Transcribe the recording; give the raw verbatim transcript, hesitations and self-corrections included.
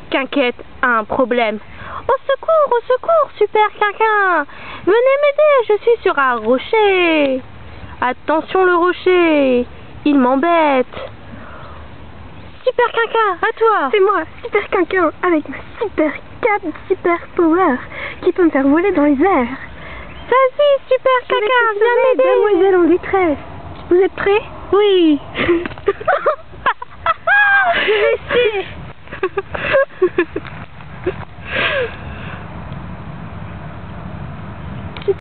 Quinquette a un problème. Au secours, au secours, super Quinquin! Venez m'aider, je suis sur un rocher. Attention le rocher, il m'embête. Super Quinquin, à toi! C'est moi, Super Quinquin, avec ma super cape super power qui peut me faire voler dans les airs. Vas-y, super Quinquin, viens m'aider! Mademoiselle en détresse. Vous êtes prêts? Oui.